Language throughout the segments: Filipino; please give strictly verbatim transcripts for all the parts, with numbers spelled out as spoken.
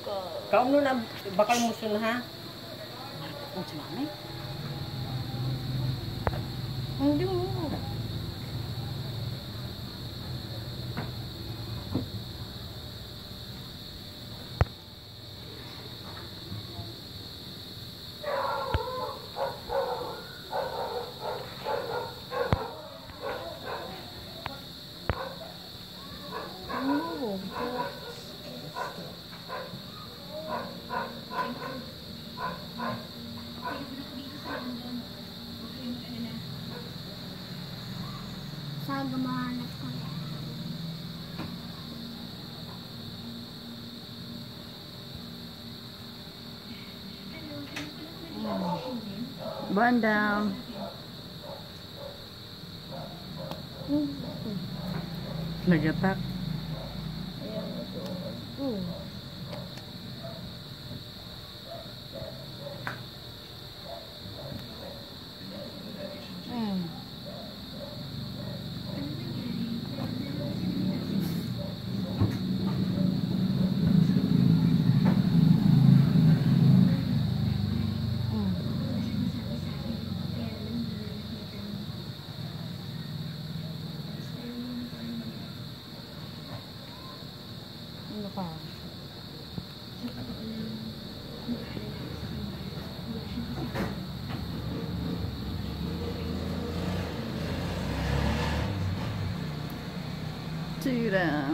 Kaum nun na bakal musun ha? Ang sumamay. Hindi mo. Saga mahanap ko yan. Bandang. Nagatak. Hmm. Hmm. Ano ka? Tira.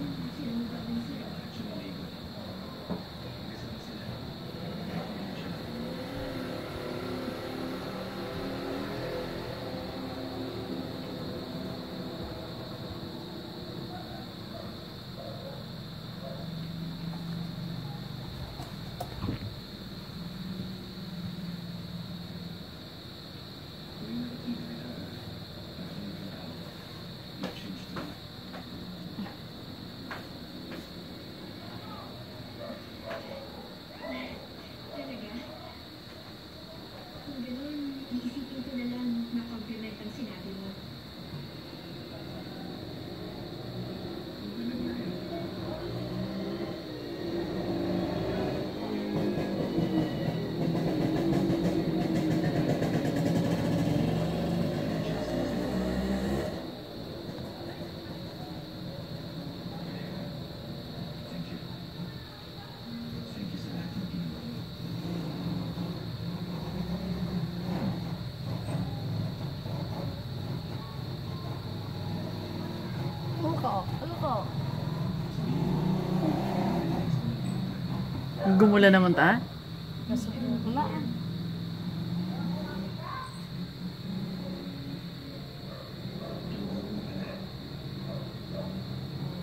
Ano ka? Ano ka? Gumula naman ta? Wala.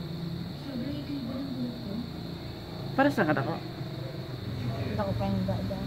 Para sa kada ko. Hindi ko pa yung dada.